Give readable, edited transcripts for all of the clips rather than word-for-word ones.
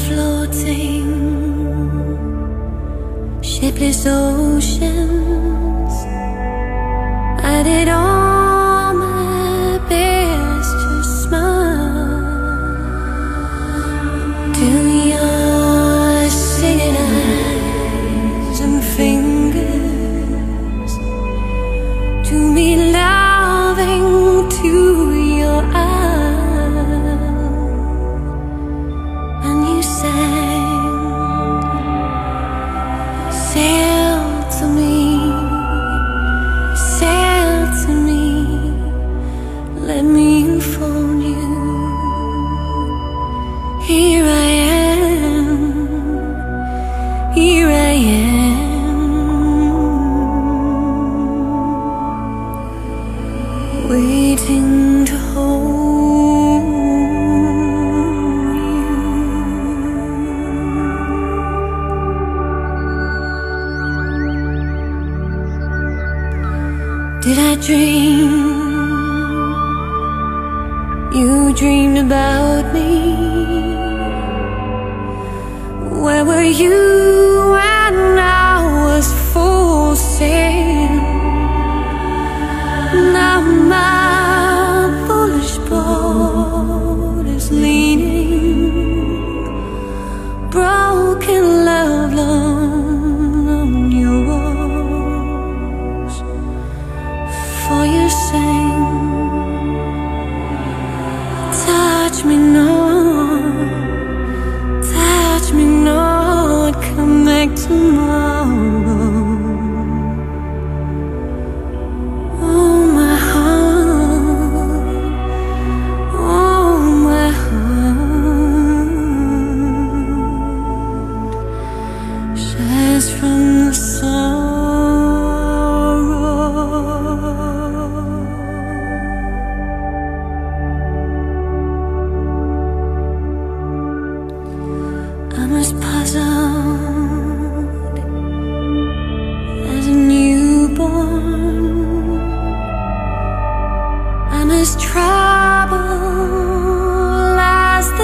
floating, shapeless oceans. I did all my best to smile till your singing eyes and fingers, to me loving to your eyes, and you sang, sail to me, sail to me, let me unfold you. Here I am, here I am, waiting to hold you. Did I dream? You dreamed about me. Where were you when I was full sail? Now my foolish boat is leaning, broken love on your walls. For you sang, touch me not, touch me not, come back tomorrow. Oh my heart, oh my heart, shines from the sorrow. I'm as puzzled as a newborn. I'm as troubled as the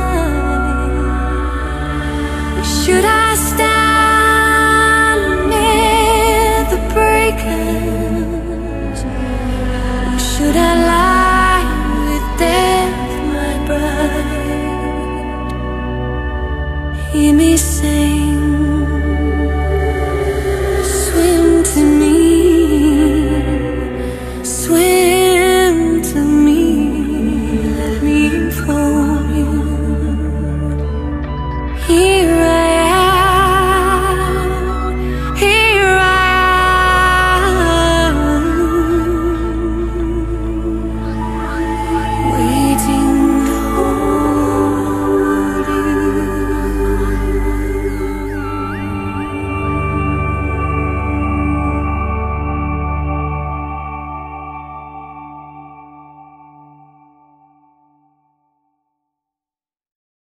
tide. Should I stand near the breakers, or should I lie with death, my bride? Hear me sing,